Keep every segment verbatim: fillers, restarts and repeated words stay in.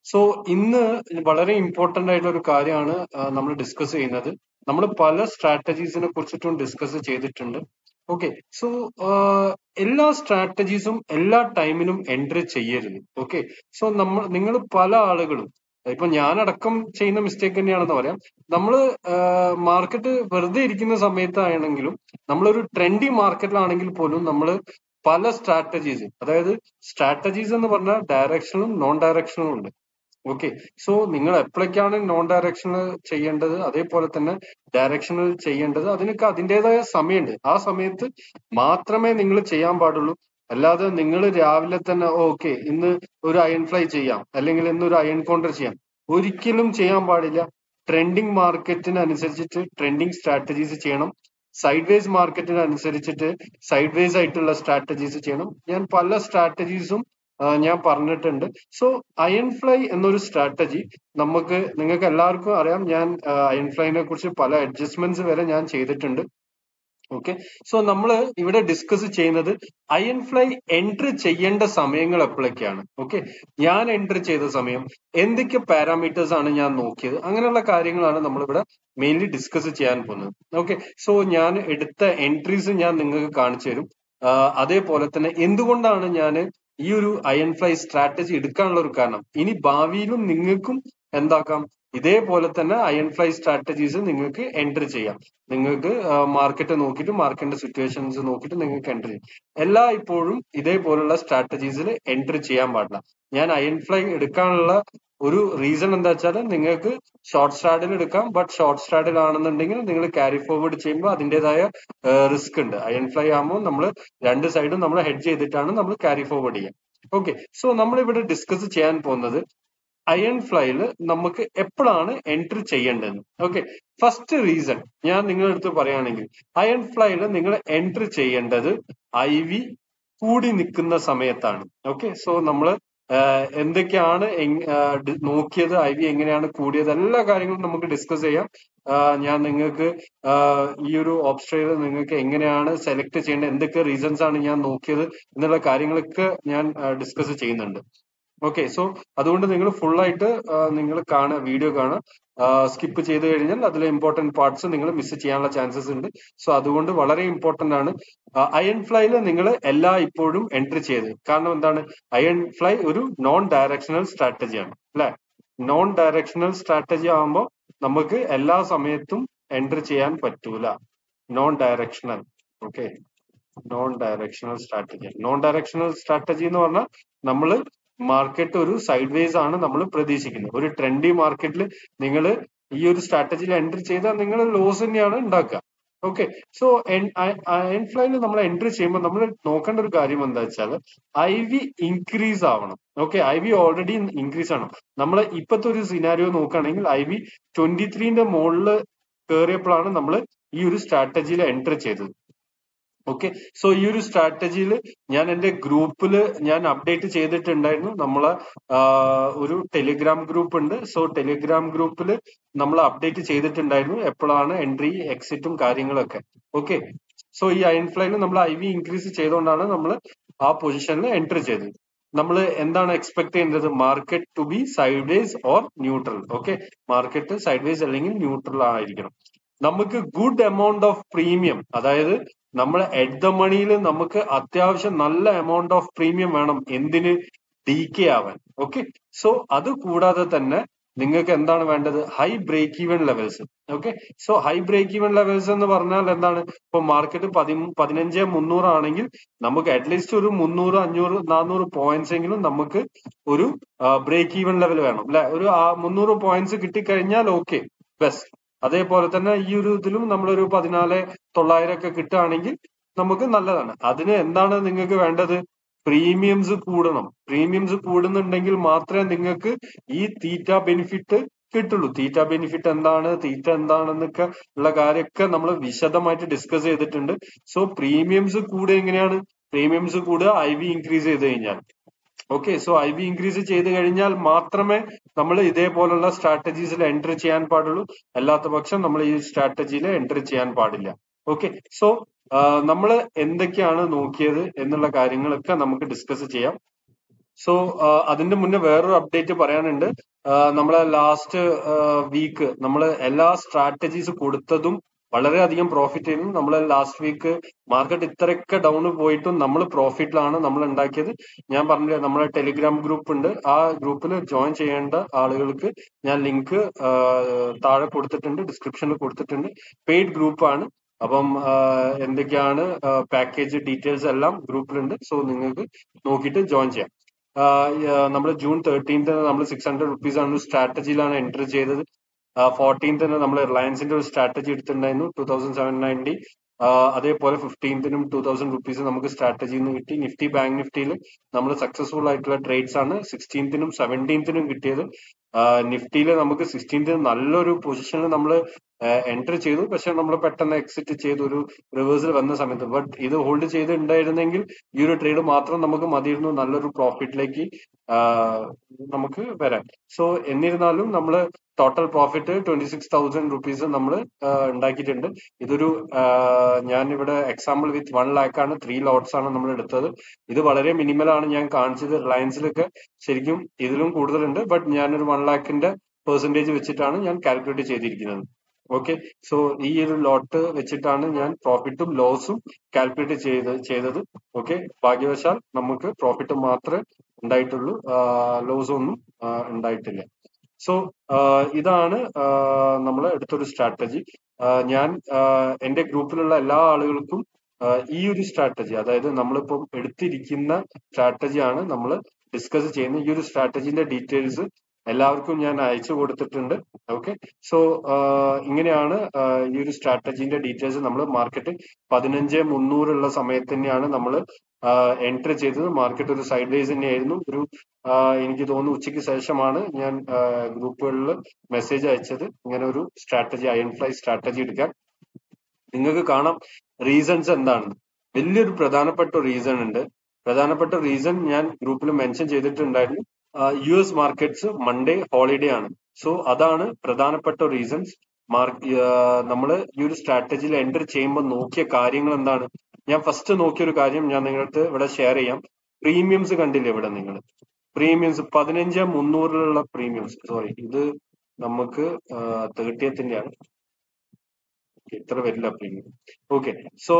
So ഇന്ന് വളരെ important ആയിട്ടുള്ള ഒരു കാര്യമാണ് നമ്മൾ ഡിസ്കസ് ചെയ്യുന്നത്. നമ്മൾ പല സ്ട്രാറ്റജീസിനെ കുറിച്ചിട്ടും ഡിസ്കസ് ചെയ്തിട്ടുണ്ട്. ഓക്കെ, സോ എല്ലാ സ്ട്രാറ്റജീസും എല്ലാ ടൈമിനും എൻട്രി ചെയ്യരുത്. ഓക്കെ, സോ നമ്മൾ നിങ്ങൾ പല ആളുകളും ഇപ്പൊ ഞാനടക്കം ചെയ്യുന്ന മിസ്റ്റേക്ക് തന്നെയാണെന്ന് പറയാം. നമ്മള് മാർക്കറ്റ് വെറുതെ ഇരിക്കുന്ന സമയത്താണെങ്കിലും നമ്മളൊരു ട്രെൻഡി മാർക്കറ്റിലാണെങ്കിൽ പോലും നമ്മൾ പല സ്ട്രാറ്റജീസ്, അതായത് സ്ട്രാറ്റജീസ് എന്ന് പറഞ്ഞാൽ ഡയറക്ഷനും നോൺ ഡയറക്ഷനും ഉണ്ട്. ഓക്കെ, സോ നിങ്ങൾ എപ്പോഴൊക്കെയാണ് നോൺ ഡയറക്ഷണൽ ചെയ്യേണ്ടത്, അതേപോലെ തന്നെ ഡയറക്ഷണൽ ചെയ്യേണ്ടത്, അതിനൊക്കെ അതിൻ്റെതായ സമയമുണ്ട്. ആ സമയത്ത് മാത്രമേ നിങ്ങൾ ചെയ്യാൻ പാടുള്ളൂ. അല്ലാതെ നിങ്ങൾ രാവിലെ തന്നെ ഓക്കെ ഇന്ന് ഒരു അയൺ ഫ്ലൈ ചെയ്യാം, അല്ലെങ്കിൽ ഇന്ന് ഒരു അയൺ കൗണ്ടർ ചെയ്യാം, ഒരിക്കലും ചെയ്യാൻ പാടില്ല. ട്രെൻഡിങ് മാർക്കറ്റിന് അനുസരിച്ചിട്ട് ട്രെൻഡിങ് സ്ട്രാറ്റജീസ് ചെയ്യണം. സൈഡ് വേസ് മാർക്കറ്റിന് അനുസരിച്ചിട്ട് സൈഡ് വേസ് ആയിട്ടുള്ള സ്ട്രാറ്റജീസ് ചെയ്യണം. ഞാൻ പല സ്ട്രാറ്റജീസും ഞാൻ പറഞ്ഞിട്ടുണ്ട്. സോ അയൺ ഫ്ലൈ എന്നൊരു സ്ട്രാറ്റജി നമുക്ക് നിങ്ങൾക്ക് എല്ലാവർക്കും അറിയാം. ഞാൻ അയൺ ഫ്ലൈനെ കുറിച്ച് പല അഡ്ജസ്റ്റ്മെന്റ്സ് വരെ ഞാൻ ചെയ്തിട്ടുണ്ട്. ഓക്കെ, സോ നമ്മൾ ഇവിടെ ഡിസ്കസ് ചെയ്യുന്നത് അയൺ ഫ്ലൈ എൻട്രി ചെയ്യേണ്ട സമയങ്ങൾ എപ്പോഴൊക്കെയാണ്. ഓക്കെ, ഞാൻ എൻട്രി ചെയ്ത സമയം, എന്തൊക്കെ പാരാമീറ്റേഴ്സ് ആണ് ഞാൻ നോക്കിയത്, അങ്ങനെയുള്ള കാര്യങ്ങളാണ് നമ്മളിവിടെ മെയിൻലി ഡിസ്കസ് ചെയ്യാൻ പോകുന്നത്. ഓക്കെ, സോ ഞാൻ എടുത്ത എൻട്രീസ് ഞാൻ നിങ്ങൾക്ക് കാണിച്ചു തരും. അതേപോലെ തന്നെ എന്തുകൊണ്ടാണ് ഞാൻ ഈ ഒരു അയൺ ഫ്ലൈ സ്ട്രാറ്റജി എടുക്കാനുള്ള ഒരു കാരണം. ഇനി ഭാവിയിലും നിങ്ങൾക്കും എന്താക്കാം, ഇതേപോലെ തന്നെ അയൺ ഫ്ലൈ സ്ട്രാറ്റജീസ് നിങ്ങൾക്ക് എൻട്രി ചെയ്യാം. നിങ്ങൾക്ക് മാർക്കറ്റ് നോക്കിയിട്ട് മാർക്കറ്റിന്റെ സിറ്റുവേഷൻസ് നോക്കിയിട്ട് നിങ്ങൾക്ക് എൻട്രി ചെയ്യാം. എല്ലാ ഇപ്പോഴും ഇതേപോലുള്ള സ്ട്രാറ്റജീസിൽ എൻട്രി ചെയ്യാൻ പാടില്ല. ഞാൻ അയൺ ഫ്ലൈ എടുക്കാനുള്ള ഒരു റീസൺ എന്താ വെച്ചാൽ, നിങ്ങൾക്ക് ഷോർട്ട് സ്ട്രാഡിൽ എടുക്കാം. ബട്ട് ഷോർട്ട് സ്ട്രാഡിൽ ആണെന്നുണ്ടെങ്കിൽ നിങ്ങൾ ക്യാരി ഫോർവേഡ് ചെയ്യുമ്പോൾ അതിൻ്റെതായ റിസ്ക് ഉണ്ട്. അയൺ ഫ്ലൈ ആകുമ്പോൾ നമ്മൾ രണ്ട് സൈഡും നമ്മൾ ഹെഡ് ചെയ്തിട്ടാണ് നമ്മൾ ക്യാരി ഫോർവേഡ് ചെയ്യുക. ഓക്കെ, സോ നമ്മൾ ഇവിടെ ഡിസ്കസ് ചെയ്യാൻ പോകുന്നത് അയൺ ഫ്ലൈയിൽ നമുക്ക് എപ്പോഴാണ് എൻട്രി ചെയ്യേണ്ടത്. ഓക്കെ, ഫസ്റ്റ് റീസൺ ഞാൻ നിങ്ങളുടെ അടുത്ത് പറയുകയാണെങ്കിൽ, അയൺ ഫ്ലൈയിൽ നിങ്ങൾ എൻട്രി ചെയ്യേണ്ടത് ഐ വി കൂടി നിൽക്കുന്ന സമയത്താണ്. ഓക്കെ, സോ നമ്മൾ എന്തൊക്കെയാണ് നോക്കിയത്, ഐ വി എങ്ങനെയാണ് കൂടിയത്, എല്ലാ കാര്യങ്ങളും നമുക്ക് ഡിസ്കസ് ചെയ്യാം. ഞാൻ നിങ്ങൾക്ക് ഈ ഒരു ഓപ്ഷനിൽ നിങ്ങൾക്ക് എങ്ങനെയാണ് സെലക്ട് ചെയ്യേണ്ടത്, എന്തൊക്കെ റീസൺസ് ആണ് ഞാൻ നോക്കിയത് എന്നുള്ള കാര്യങ്ങളൊക്കെ ഞാൻ ഡിസ്കസ് ചെയ്യുന്നുണ്ട്. ഓക്കെ, സോ അതുകൊണ്ട് നിങ്ങൾ ഫുൾ ആയിട്ട് നിങ്ങൾ കാണുക, വീഡിയോ കാണുക. സ്കിപ്പ് ചെയ്ത് കഴിഞ്ഞാൽ അതിലെ ഇമ്പോർട്ടന്റ് പാർട്സ് നിങ്ങൾ മിസ് ചെയ്യാനുള്ള ചാൻസസ് ഉണ്ട്. സോ അതുകൊണ്ട് വളരെ ഇമ്പോർട്ടന്റ് ആണ്. അയൺ ഫ്ലൈയിൽ നിങ്ങൾ എല്ലാ ഇപ്പോഴും എൻട്രി ചെയ്ത്, കാരണം എന്താണ്, അയൺ ഫ്ലൈ ഒരു നോൺ ഡയറക്ഷണൽ സ്ട്രാറ്റജിയാണ് അല്ലെ. നോൺ ഡയറക്ഷണൽ സ്ട്രാറ്റജി ആകുമ്പോൾ നമുക്ക് എല്ലാ സമയത്തും എൻട്രി ചെയ്യാൻ പറ്റൂല. Non directional, okay, non directional strategy. Non directional strategy എന്ന് പറഞ്ഞാൽ നമ്മൾ മാർക്കറ്റ് ഒരു സൈഡ് വേസ് ആണ് നമ്മൾ പ്രതീക്ഷിക്കുന്നത്. ഒരു ട്രെൻഡി മാർക്കറ്റിൽ നിങ്ങൾ ഈ ഒരു സ്ട്രാറ്റജിയിൽ എൻട്രി ചെയ്താൽ നിങ്ങൾ ലോസ് തന്നെയാണ് ഉണ്ടാക്കുക. ഓക്കെ, സോ അയൺ ഫ്ലൈയിൽ നമ്മൾ എൻട്രി ചെയ്യുമ്പോൾ നമ്മൾ നോക്കേണ്ട ഒരു കാര്യം എന്താ വെച്ചാൽ, ഐ വി ഇൻക്രീസ് ആവണം. Okay, I V already increase ആണ്. നമ്മൾ ഇപ്പോഴത്തെ ഒരു സിനാരിയോ നോക്കുകയാണെങ്കിൽ ഐ വി ട്വന്റി ത്രീന്റെ മുകളിൽ കയറിയപ്പോഴാണ് നമ്മൾ ഈ ഒരു സ്ട്രാറ്റജിയിൽ എൻട്രി ചെയ്തത്. ഓക്കെ, സോ ഈ ഒരു സ്ട്രാറ്റജിയിൽ ഞാൻ എന്റെ ഗ്രൂപ്പിൽ ഞാൻ അപ്ഡേറ്റ് ചെയ്തിട്ടുണ്ടായിരുന്നു. നമ്മളെ ഒരു ടെലിഗ്രാം ഗ്രൂപ്പ് ഉണ്ട്. സോ ടെലിഗ്രാം ഗ്രൂപ്പിൽ നമ്മൾ അപ്ഡേറ്റ് ചെയ്തിട്ടുണ്ടായിരുന്നു എപ്പോഴാണ് എൻട്രി എക്സിറ്റും കാര്യങ്ങളൊക്കെ. ഓക്കെ, സോ ഈ അയൺ ഫ്ലൈയിൽ നമ്മൾ ഐ വി ഇൻക്രീസ് ചെയ്തുകൊണ്ടാണ് നമ്മൾ ആ പൊസിഷനിൽ എൻട്രി ചെയ്തത്. നമ്മൾ എന്താണ് എക്സ്പെക്ട് ചെയ്യേണ്ടത്, market to be sideways or neutral. Okay, market sideways അല്ലെങ്കിൽ ന്യൂട്രൽ ആയിരിക്കണം. നമുക്ക് ഗുഡ് എമൗണ്ട് ഓഫ് പ്രീമിയം, അതായത് നമ്മൾ എറ്റ് ദ മണിയിൽ നമുക്ക് അത്യാവശ്യം നല്ല എമൗണ്ട് ഓഫ് പ്രീമിയം വേണം. എന്തിന്, ഡി കെ ആവാൻ. ഓക്കെ, സോ അത് കൂടാതെ തന്നെ നിങ്ങൾക്ക് എന്താണ് വേണ്ടത്, high break even levels. Okay, so high break even levels എന്ന് പറഞ്ഞാൽ എന്താണ്, ഇപ്പൊ മാർക്കറ്റ് പതി പതിനഞ്ച് മുന്നൂറ് ആണെങ്കിൽ നമുക്ക് അറ്റ്ലീസ്റ്റ് ഒരു മുന്നൂറ് അഞ്ഞൂറ് നാനൂറ് പോയിന്റ്സ് എങ്കിലും നമുക്ക് ഒരു ബ്രേക്ക് ഈവൻ ലെവൽ വേണം അല്ലെ. ഒരു മുന്നൂറ് പോയിന്റ്സ് കിട്ടിക്കഴിഞ്ഞാൽ ഓക്കെ, ബെസ്റ്റ്. അതേപോലെ തന്നെ ഈ ഒരു ഇതിലും നമ്മളൊരു പതിനാല് തൊള്ളായിരം ഒക്കെ കിട്ടുകയാണെങ്കിൽ നമുക്ക് നല്ലതാണ്. അതിന് എന്താണ് നിങ്ങൾക്ക് വേണ്ടത്, പ്രീമിയംസ് കൂടണം. പ്രീമിയംസ് കൂടുന്നുണ്ടെങ്കിൽ മാത്രമേ നിങ്ങൾക്ക് ഈ തീറ്റ ബെനിഫിറ്റ് കിട്ടുള്ളൂ. തീറ്റ ബെനിഫിറ്റ് എന്താണ്, തീറ്റ എന്താണെന്നൊക്കെ ഉള്ള കാര്യമൊക്കെ നമ്മൾ വിശദമായിട്ട് ഡിസ്കസ് ചെയ്തിട്ടുണ്ട്. സോ പ്രീമിയംസ് കൂടുക എങ്ങനെയാണ്, പ്രീമിയംസ് കൂടുക ഐ വി ഇൻക്രീസ് ചെയ്ത് കഴിഞ്ഞാൽ. Okay, so IV V increase ചെയ്ത് കഴിഞ്ഞാൽ മാത്രമേ നമ്മൾ ഇതേപോലുള്ള സ്ട്രാറ്റജീസിൽ എൻട്രി ചെയ്യാൻ പാടുള്ളൂ. അല്ലാത്ത പക്ഷം നമ്മൾ ഈ സ്ട്രാറ്റജിയിൽ എൻട്രി ചെയ്യാൻ പാടില്ല. ഓക്കെ, സോ നമ്മൾ എന്തൊക്കെയാണ് നോക്കിയത് എന്നുള്ള കാര്യങ്ങളൊക്കെ നമുക്ക് ഡിസ്കസ് ചെയ്യാം. സോ അതിന്റെ മുന്നേ വേറൊരു അപ്ഡേറ്റ് പറയാനുണ്ട്. നമ്മളെ ലാസ്റ്റ് വീക്ക് നമ്മൾ എല്ലാ സ്ട്രാറ്റജീസ് കൊടുത്തതും വളരെയധികം പ്രോഫിറ്റ് ചെയ്യുന്നു. നമ്മൾ ലാസ്റ്റ് വീക്ക് മാർക്കറ്റ് ഇത്രയൊക്കെ ഡൗൺ പോയിട്ടും നമ്മൾ പ്രോഫിറ്റിലാണ് നമ്മൾ ഉണ്ടാക്കിയത്. ഞാൻ പറഞ്ഞില്ല, നമ്മളെ ടെലിഗ്രാം ഗ്രൂപ്പ് ഉണ്ട്, ആ ഗ്രൂപ്പിൽ ജോയിൻ ചെയ്യേണ്ട ആളുകൾക്ക് ഞാൻ ലിങ്ക് താഴെ കൊടുത്തിട്ടുണ്ട്, ഡിസ്ക്രിപ്ഷനിൽ കൊടുത്തിട്ടുണ്ട്. പെയ്ഡ് ഗ്രൂപ്പാണ്. അപ്പം എന്തൊക്കെയാണ് പാക്കേജ് ഡീറ്റെയിൽസ് എല്ലാം ഗ്രൂപ്പിലുണ്ട്. സോ നിങ്ങൾക്ക് നോക്കിയിട്ട് ജോയിൻ ചെയ്യാം. നമ്മൾ ജൂൺ തേർട്ടീൻത്തിന് നമ്മൾ സിക്സ് ഹൺഡ്രഡ് റുപ്പീസ് ആണ് സ്ട്രാറ്റജിയിലാണ് എൻറ്റർ ചെയ്തത്. ഫോർട്ടീൻത്തിന് നമ്മൾ റിലയൻസിന്റെ ഒരു സ്ട്രാറ്റജി എടുത്തിട്ടുണ്ടായിരുന്നു ടൂ തൗസൻഡ് സെവൻ നയൻറ്റി. അതേപോലെ ഫിഫ്റ്റീൻത്തിനും ടൂ തൗസൻഡ് റുപ്പീസ് നമുക്ക് സ്ട്രാറ്റജിയിൽ നിന്ന് കിട്ടി. നിഫ്റ്റി ബാങ്ക് നിഫ്റ്റിയിൽ നമ്മൾ സക്സസ്ഫുൾ ആയിട്ടുള്ള ട്രേഡ്സ് ആണ് സിക്സ്റ്റീൻത്തിനും സെവൻറ്റീൻത്തിനും കിട്ടിയത്. നിഫ്റ്റിയിൽ നമുക്ക് സിക്സ്റ്റീൻത്തിന് നല്ലൊരു പൊസിഷനിൽ നമ്മൾ എൻറ്റർ ചെയ്തു, പക്ഷെ നമ്മൾ പെട്ടെന്ന് എക്സിറ്റ് ചെയ്തു ഒരു റിവേഴ്സൽ വന്ന സമയത്ത്. ബട്ട് ഇത് ഹോൾഡ് ചെയ്തിട്ടുണ്ടായിരുന്നെങ്കിൽ ഈ ഒരു ട്രേഡ് മാത്രം നമുക്ക് മതിയിരുന്നു നല്ലൊരു പ്രോഫിറ്റിലേക്ക് നമുക്ക് വരാൻ. സോ എന്നിരുന്നാലും നമ്മൾ total profit twenty six thousand rupees നമ്മൾ ഉണ്ടാക്കിയിട്ടുണ്ട്. ഇതൊരു ഞാൻ ഇവിടെ എക്സാമ്പിൾ വിത്ത് വൺ ലാക്ക് ആണ്, ത്രീ ലോട്ട്സ് ആണ് നമ്മൾ എടുത്തത്. ഇത് വളരെ മിനിമൽ ആണ് ഞാൻ കാണിച്ചത്. റിലയൻസിലൊക്കെ ശരിക്കും ഇതിലും കൂടുതലുണ്ട്, ബട്ട് ഞാനൊരു വൺ ലാക്കിന്റെ പെർസെന്റേജ് വെച്ചിട്ടാണ് ഞാൻ കാൽക്കുലേറ്റ് ചെയ്തിരിക്കുന്നത്. ഓക്കെ, സോ ഈ ഒരു ലോട്ട് വെച്ചിട്ടാണ് ഞാൻ പ്രോഫിറ്റും ലോസും കാൽക്കുലേറ്റ് ചെയ്ത് ചെയ്തത് ഓക്കെ, ഭാഗ്യവശാൽ നമുക്ക് പ്രോഫിറ്റ് മാത്രമേ ഉണ്ടായിട്ടുള്ളൂ, ലോസ് ഒന്നും ഉണ്ടായിട്ടില്ല. സോ ഇതാണ് നമ്മൾ എടുത്തൊരു സ്ട്രാറ്റജി. ഞാൻ എന്റെ ഗ്രൂപ്പിലുള്ള എല്ലാ ആളുകൾക്കും ഈ ഒരു സ്ട്രാറ്റജി, അതായത് നമ്മളിപ്പം എടുത്തിരിക്കുന്ന സ്ട്രാറ്റജിയാണ് നമ്മൾ ഡിസ്കസ് ചെയ്യുന്നത്. ഈ ഒരു സ്ട്രാറ്റജിന്റെ ഡീറ്റെയിൽസ് എല്ലാവർക്കും ഞാൻ അയച്ചു കൊടുത്തിട്ടുണ്ട്. ഓക്കെ, സോ ഇങ്ങനെയാണ് ഈ ഒരു സ്ട്രാറ്റജിന്റെ ഡീറ്റെയിൽസ്. നമ്മൾ മാർക്കറ്റ് പതിനഞ്ച് മുന്നൂറുള്ള സമയത്ത് തന്നെയാണ് നമ്മൾ എൻട്രി ചെയ്തത്. മാർക്കറ്റ് ഒരു സൈഡ് വേസ് തന്നെയായിരുന്നു. ഒരു എനിക്ക് തോന്നുന്നു ഉച്ചയ്ക്ക് ശേഷമാണ് ഞാൻ ഗ്രൂപ്പുകളിൽ മെസ്സേജ് അയച്ചത് ഇങ്ങനെ ഒരു സ്ട്രാറ്റജി, അയൺ ഫ്ലൈ സ്ട്രാറ്റജി എടുക്കാൻ. നിങ്ങൾക്ക് കാണാം റീസൺസ് എന്താണെന്ന്. വലിയൊരു പ്രധാനപ്പെട്ട റീസൺ ഉണ്ട്. പ്രധാനപ്പെട്ട റീസൺ ഞാൻ ഗ്രൂപ്പിൽ മെൻഷൻ ചെയ്തിട്ടുണ്ടായിരുന്നു. U S markets Monday holiday ആണ്. സോ അതാണ് പ്രധാനപ്പെട്ട റീസൺസ്. മാർക്ക് നമ്മൾ ഈ ഒരു സ്ട്രാറ്റജിയിൽ എൻറ്റർ ചെയ്യുമ്പോൾ നോക്കിയ കാര്യങ്ങൾ എന്താണ്? ഞാൻ ഫസ്റ്റ് നോക്കിയ ഒരു കാര്യം ഞാൻ നിങ്ങൾക്ക് ഇവിടെ ഷെയർ ചെയ്യാം. പ്രീമിയംസ് കണ്ടില്ലേ ഇവിടെ നിങ്ങൾ? പ്രീമിയംസ് പതിനഞ്ച് മുന്നൂറിലുള്ള പ്രീമിയംസ്, സോറി ഇത് നമുക്ക് തേർട്ടിയത്തിന്റെയാണ്, ഇത്ര വരില്ല പ്രീമിയം. ഓക്കെ, സോ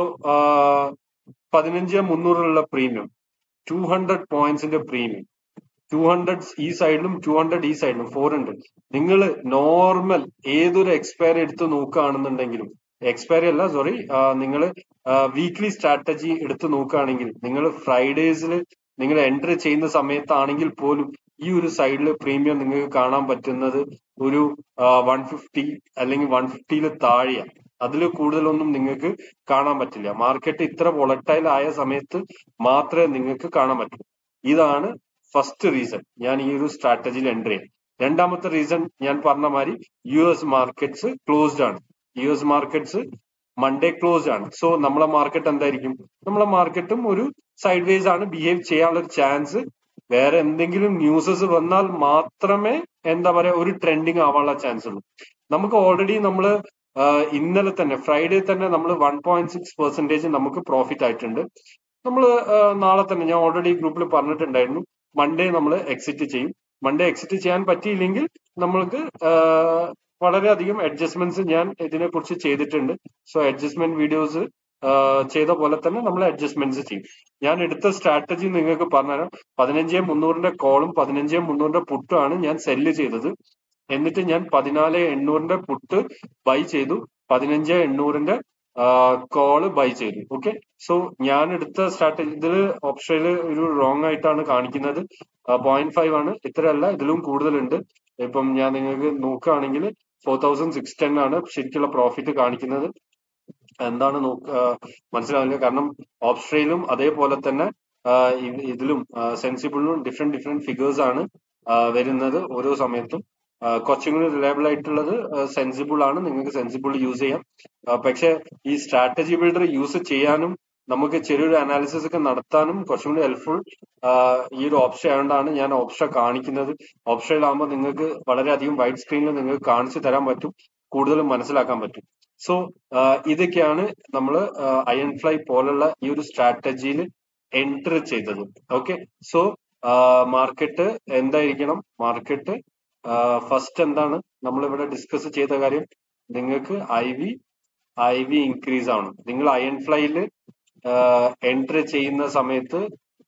പതിനഞ്ച് മുന്നൂറിലുള്ള പ്രീമിയം, ടു ഹൺഡ്രഡ് പോയിന്റ്സിന്റെ പ്രീമിയം, ടു ഹൺഡ്രഡ് ഈ സൈഡിലും ടു ഹൺഡ്രഡ് ഈ സൈഡിലും ഫോർ ഹൺഡ്രഡ്. നിങ്ങൾ നോർമൽ ഏതൊരു എക്സ്പയറി എടുത്ത് നോക്കുകയാണെന്നുണ്ടെങ്കിലും, എക്സ്പയറി അല്ല സോറി, നിങ്ങൾ വീക്ക്ലി സ്ട്രാറ്റജി എടുത്ത് നോക്കുകയാണെങ്കിൽ, നിങ്ങൾ ഫ്രൈഡേസിൽ നിങ്ങൾ എൻട്രി ചെയ്യുന്ന സമയത്താണെങ്കിൽ പോലും ഈ ഒരു സൈഡിൽ പ്രീമിയം നിങ്ങൾക്ക് കാണാൻ പറ്റുന്നത് ഒരു വൺ ഫിഫ്റ്റി അല്ലെങ്കിൽ വൺ ഫിഫ്റ്റിയിൽ താഴെയാണ്. അതിൽ കൂടുതലൊന്നും നിങ്ങൾക്ക് കാണാൻ പറ്റില്ല. മാർക്കറ്റ് ഇത്ര വോളറ്റൈൽ ആയ സമയത്ത് മാത്രമേ നിങ്ങൾക്ക് കാണാൻ പറ്റൂ. ഇതാണ് ഫസ്റ്റ് റീസൺ ഞാൻ ഈ ഒരു സ്ട്രാറ്റജിയിൽ എൻട്രി ചെയ്യാം. രണ്ടാമത്തെ റീസൺ ഞാൻ പറഞ്ഞ മാതിരി യു എസ് മാർക്കറ്റ്സ് ക്ലോസ്ഡ് ആണ്. U S markets Monday closed ആണ്. സോ നമ്മളെ മാർക്കറ്റ് എന്തായിരിക്കും? നമ്മളെ മാർക്കറ്റും ഒരു സൈഡ് വേസ് ആണ് ബിഹേവ് ചെയ്യാനുള്ള ഒരു ചാൻസ്. വേറെ എന്തെങ്കിലും ന്യൂസസ് വന്നാൽ മാത്രമേ എന്താ പറയാ ഒരു ട്രെൻഡിങ് ആവാനുള്ള ചാൻസ് ഉള്ളൂ. നമുക്ക് ഓൾറെഡി നമ്മള് ഇന്നലെ തന്നെ ഫ്രൈഡേ തന്നെ നമ്മൾ വൺ പോയിന്റ് സിക്സ് പെർസെന്റേജ് നമുക്ക് പ്രോഫിറ്റ് ആയിട്ടുണ്ട്. നമ്മൾ നാളെ തന്നെ ഞാൻ ഓൾറെഡി ഗ്രൂപ്പിൽ പറഞ്ഞിട്ടുണ്ടായിരുന്നു, മൺഡേ നമ്മൾ എക്സിറ്റ് ചെയ്യും. മൺഡേ എക്സിറ്റ് ചെയ്യാൻ പറ്റിയില്ലെങ്കിൽ നമ്മൾക്ക് വളരെയധികം അഡ്ജസ്റ്റ്മെന്റ്സ് ഞാൻ ഇതിനെ കുറിച്ച് ചെയ്തിട്ടുണ്ട്. സോ അഡ്ജസ്റ്റ്മെന്റ് വീഡിയോസ് ചെയ്ത പോലെ തന്നെ നമ്മൾ അഡ്ജസ്റ്റ്മെന്റ്സ് ചെയ്യും. ഞാൻ എടുത്ത സ്ട്രാറ്റജി നിങ്ങൾക്ക് പറഞ്ഞുതരാം. പതിനഞ്ചേ മുന്നൂറിന്റെ കോളും പതിനഞ്ചേ മുന്നൂറിന്റെ പുട്ടും ആണ് ഞാൻ സെല്ല് ചെയ്തത്. എന്നിട്ട് ഞാൻ പതിനാല് എണ്ണൂറിന്റെ പുട്ട് ബൈ ചെയ്തു, പതിനഞ്ച് എണ്ണൂറിന്റെ കോള് ബൈ ചെയ്തു. ഓക്കെ, സോ ഞാൻ എടുത്ത സ്ട്രാറ്റജി ഇതിൽ ഓപ്ഷനിൽ ഒരു റോങ് ആയിട്ടാണ് കാണിക്കുന്നത്. പോയിന്റ് ഫൈവ് ആണ്, ഇത്രയല്ല ഇതിലും കൂടുതലുണ്ട്. ഇപ്പം ഞാൻ നിങ്ങൾക്ക് നോക്കുകയാണെങ്കിൽ ഫോർ തൗസൻഡ് സിക്സ് ടെൻ ആണ് ശരിക്കുള്ള പ്രോഫിറ്റ് കാണിക്കുന്നത്. എന്താണ് നോക്ക മനസ്സിലാവില്ല, കാരണം ഓപ്ഷനിലും അതേപോലെ തന്നെ ഇതിലും സെൻസിബിളിലും ഡിഫറെന്റ് ഡിഫറെന്റ് ഫിഗേഴ്സ് ആണ് വരുന്നത് ഓരോ സമയത്തും. കുറച്ചും കൂടി റിലയബിൾ ആയിട്ടുള്ളത് സെൻസിബിൾ ആണ്, നിങ്ങൾക്ക് സെൻസിബിൾ യൂസ് ചെയ്യാം. പക്ഷെ ഈ സ്ട്രാറ്റജി ബിൽഡർ യൂസ് ചെയ്യാനും നമുക്ക് ചെറിയൊരു അനാലിസിസ് ഒക്കെ നടത്താനും കുറച്ചും കൂടി ഹെൽപ്ഫുൾ ഈ ഒരു ഓപ്ഷൻ ആയതുകൊണ്ടാണ് ഞാൻ ഓപ്ഷൻ കാണിക്കുന്നത്. ഓപ്ഷനിലാകുമ്പോൾ നിങ്ങൾക്ക് വളരെയധികം വൈഡ് സ്ക്രീനിൽ നിങ്ങൾക്ക് കാണിച്ചു തരാൻ പറ്റും, കൂടുതലും മനസ്സിലാക്കാൻ പറ്റും. സോ ഇതൊക്കെയാണ് നമ്മൾ അയൺ ഫ്ലൈ പോലുള്ള ഈ ഒരു സ്ട്രാറ്റജിയിൽ എൻറ്റർ ചെയ്തത്. ഓക്കെ, സോ മാർക്കറ്റ് എന്തായിരിക്കണം? മാർക്കറ്റ് ഫസ്റ്റ് എന്താണ് നമ്മളിവിടെ ഡിസ്കസ് ചെയ്ത കാര്യം? നിങ്ങൾക്ക് ഐ വി ഐ വി ഇൻക്രീസ് ആവണം. നിങ്ങൾ അയൺ ഫ്ലൈയിൽ എൻട്രി ചെയ്യുന്ന സമയത്ത്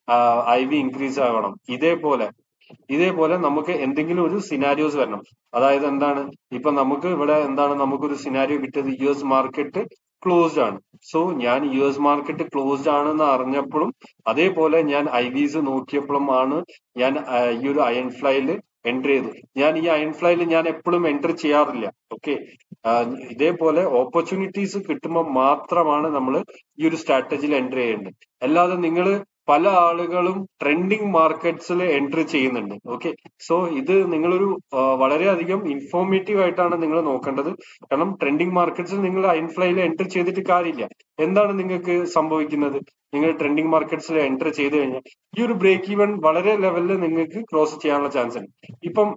ഐ വി ഇൻക്രീസ് ആവണം. ഇതേപോലെ ഇതേപോലെ നമുക്ക് എന്തെങ്കിലും ഒരു സിനാരിയോസ് വരണം. അതായത് എന്താണ്? ഇപ്പൊ നമുക്ക് ഇവിടെ എന്താണ് നമുക്കൊരു സിനാരിയോ കിട്ടിയത്? യു എസ് മാർക്കറ്റ് ക്ലോസ്ഡ് ആണ്. സോ ഞാൻ യു എസ് മാർക്കറ്റ് ക്ലോസ്ഡ് ആണെന്ന് അറിഞ്ഞപ്പോഴും അതേപോലെ ഞാൻ ഐ വിസ് നോക്കിയപ്പോഴും ആണ് ഞാൻ ഈ ഒരു അയൺ ഫ്ലൈയിൽ എൻട്രി ചെയ്തു. ഞാൻ ഈ അയൺ ഫ്ലൈയിൽ ഞാൻ എപ്പോഴും എൻട്രി ചെയ്യാറില്ല. ഓക്കെ, ഇതേപോലെ ഓപ്പർച്യൂണിറ്റീസ് കിട്ടുമ്പോൾ മാത്രമാണ് നമ്മൾ ഈ ഒരു സ്ട്രാറ്റജിയിൽ എൻട്രി ചെയ്യേണ്ടത്. അല്ലാതെ നിങ്ങൾ പല ആളുകളും ട്രെൻഡിങ് മാർക്കറ്റ്സിൽ എൻട്രി ചെയ്യുന്നുണ്ട്. ഓക്കെ, സോ ഇത് നിങ്ങളൊരു വളരെയധികം ഇൻഫോർമേറ്റീവ് ആയിട്ടാണ് നിങ്ങൾ നോക്കേണ്ടത്. കാരണം ട്രെൻഡിങ് മാർക്കറ്റ്സിൽ നിങ്ങൾ അയൺ ഫ്ലൈയിൽ എൻട്രി ചെയ്തിട്ട് കാര്യമില്ല. എന്താണ് നിങ്ങൾക്ക് സംഭവിക്കുന്നത്? നിങ്ങൾ ട്രെൻഡിങ് മാർക്കറ്റ്സിൽ എൻട്രി ചെയ്ത് കഴിഞ്ഞാൽ ഈ ഒരു ബ്രേക്ക് ഈവൻ വളരെ ലെവലിൽ നിങ്ങൾക്ക് ക്രോസ് ചെയ്യാനുള്ള ചാൻസ് ഉണ്ട്. ഇപ്പം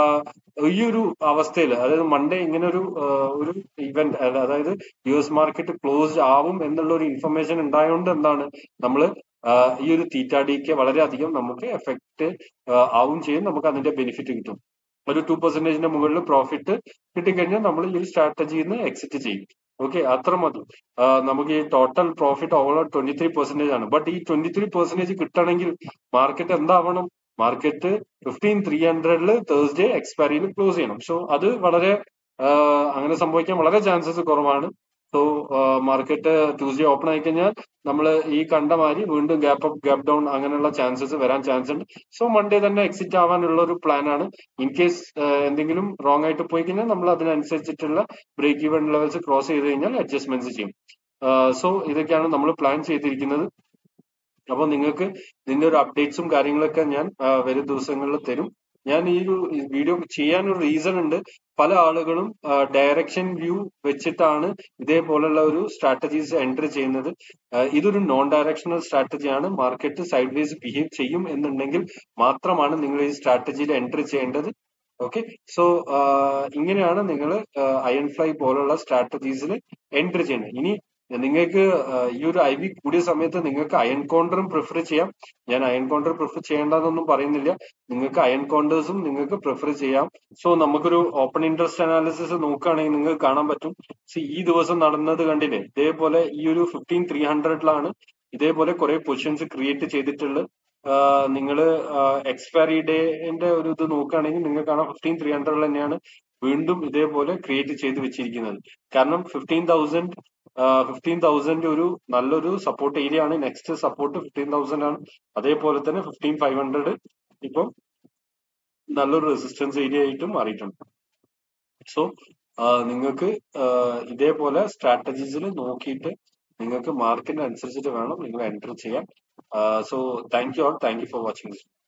ഈ ഒരു അവസ്ഥയിൽ, അതായത് മൺഡേ ഇങ്ങനെ ഒരു ഒരു ഇവന്റ്, അതായത് യു എസ് മാർക്കറ്റ് ക്ലോസ്ഡ് ആവും എന്നുള്ള ഒരു ഇൻഫർമേഷൻ ഉണ്ടായതുകൊണ്ട് എന്താണ് നമ്മൾ ഈ ഒരു തീറ്റ ഡിക്ക് വളരെയധികം നമുക്ക് എഫക്ട് ആവും ചെയ്യും. നമുക്ക് അതിന്റെ ബെനിഫിറ്റ് കിട്ടും. ഒരു ടു പെർസെന്റേജിന്റെ മുകളിൽ പ്രോഫിറ്റ് കിട്ടിക്കഴിഞ്ഞാൽ നമ്മൾ ഈ ഒരു സ്ട്രാറ്റജിയിൽ നിന്ന് എക്സിറ്റ് ചെയ്യും. ഓക്കെ, അത്ര മതി. നമുക്ക് ഈ total profit overall twenty three percentage ആണ്. ബട്ട് ഈ ട്വന്റി ത്രീ പെർസെന്റേജ് കിട്ടണമെങ്കിൽ മാർക്കറ്റ് എന്താവണം? മാർക്കറ്റ് ഫിഫ്റ്റീൻ ത്രീ ഹൺഡ്രഡില് തേഴ്സ്ഡേ എക്സ്പയറിയിൽ ക്ലോസ് ചെയ്യണം. സോ അത് വളരെ അങ്ങനെ സംഭവിക്കാൻ വളരെ ചാൻസസ് കുറവാണ്. സോ മാർക്കറ്റ് ട്യൂസ്ഡേ ഓപ്പൺ ആയി കഴിഞ്ഞാൽ നമ്മൾ ഈ കണ്ട മാതിരി വീണ്ടും ഗ്യാപ്പ് അപ്പ് ഗ്യാപ്പ് ഡൗൺ അങ്ങനെയുള്ള ചാൻസസ് വരാൻ ചാൻസ് ഉണ്ട്. സോ മൺഡേ തന്നെ എക്സിറ്റ് ആവാനുള്ള ഒരു പ്ലാൻ ആണ്. ഇൻ കേസ് എന്തെങ്കിലും റോങ് ആയിട്ട് പോയി കഴിഞ്ഞാൽ നമ്മൾ അതിനനുസരിച്ചിട്ടുള്ള ബ്രേക്ക് ഈവൻ ലെവൽസ് ക്രോസ് ചെയ്ത് കഴിഞ്ഞാൽ അഡ്ജസ്റ്റ്മെന്റ്സ് ചെയ്യും. സോ ഇതൊക്കെയാണ് നമ്മൾ പ്ലാൻ ചെയ്തിരിക്കുന്നത്. അപ്പോൾ നിങ്ങൾക്ക് ഇതിന്റെ ഒരു അപ്ഡേറ്റ്സും കാര്യങ്ങളൊക്കെ ഞാൻ വരും ദിവസങ്ങളിൽ തരും. ഞാൻ ഈ ഒരു വീഡിയോ ചെയ്യാനൊരു റീസൺ ഉണ്ട്. പല ആളുകളും ഡയറക്ഷൻ വ്യൂ വെച്ചിട്ടാണ് ഇതേപോലുള്ള ഒരു സ്ട്രാറ്റജീസ് എൻട്രി ചെയ്യുന്നത്. ഇതൊരു നോൺ ഡയറക്ഷണൽ സ്ട്രാറ്റജിയാണ്. മാർക്കറ്റ് സൈഡ് വേസ് ബിഹേവ് ചെയ്യും എന്നുണ്ടെങ്കിൽ മാത്രമാണ് നിങ്ങൾ ഈ സ്ട്രാറ്റജിയിൽ എൻട്രി ചെയ്യേണ്ടത്. ഓക്കെ, സോ ഇങ്ങനെയാണ് നിങ്ങൾ അയൺ ഫ്ലൈ പോലുള്ള സ്ട്രാറ്റജീസിൽ എൻട്രി ചെയ്യേണ്ടത്. ഇനി നിങ്ങൾക്ക് ഈ ഒരു ഐ വി കൂടിയ സമയത്ത് നിങ്ങൾക്ക് അയൺ കൗണ്ടറും പ്രിഫർ ചെയ്യാം. ഞാൻ അയൺ കൗണ്ടർ പ്രിഫർ ചെയ്യേണ്ടതെന്നൊന്നും പറയുന്നില്ല. നിങ്ങൾക്ക് അയൺ കൗണ്ടേഴ്സും നിങ്ങൾക്ക് പ്രിഫർ ചെയ്യാം. സോ നമുക്കൊരു ഓപ്പൺ ഇൻട്രസ്റ്റ് അനാലിസിസ് നോക്കുകയാണെങ്കിൽ നിങ്ങൾക്ക് കാണാൻ പറ്റും. സി ഈ ദിവസം നടന്നത് കണ്ടില്ലേ? ഇതേപോലെ ഈ ഒരു ഫിഫ്റ്റീൻ ത്രീ ഹൺഡ്രഡിലാണ് ഇതേപോലെ കുറെ പൊസിഷൻസ് ക്രിയേറ്റ് ചെയ്തിട്ടുള്ളത്. നിങ്ങൾ എക്സ്പയറി ഡേന്റെ ഒരു ഇത് നോക്കുകയാണെങ്കിൽ നിങ്ങൾക്ക് കാണാം ഫിഫ്റ്റീൻ ത്രീ ഹൺഡ്രഡിൽ തന്നെയാണ് വീണ്ടും ഇതേപോലെ ക്രിയേറ്റ് ചെയ്ത് വെച്ചിരിക്കുന്നത്. കാരണം ഫിഫ്റ്റീൻ തൗസൻഡ് ഫിഫ്റ്റീൻ തൗസൻഡ് ഒരു നല്ലൊരു സപ്പോർട്ട് ഏരിയ ആണ്. നെക്സ്റ്റ് സപ്പോർട്ട് ഫിഫ്റ്റീൻ തൗസൻഡ് ആണ്. അതേപോലെ തന്നെ ഫിഫ്റ്റീൻ ഫൈവ് ഹൺഡ്രഡ് ഇപ്പം നല്ലൊരു റെസിസ്റ്റൻസ് ഏരിയ ആയിട്ട് മാറിയിട്ടുണ്ട്. സോ നിങ്ങൾക്ക് ഇതേപോലെ സ്ട്രാറ്റജീസിൽ നോക്കിയിട്ട് നിങ്ങൾക്ക് മാർക്കറ്റിന് അനുസരിച്ചിട്ട് വേണം നിങ്ങൾ എൻറ്റർ ചെയ്യാൻ. So thank you all, thank you for watching this.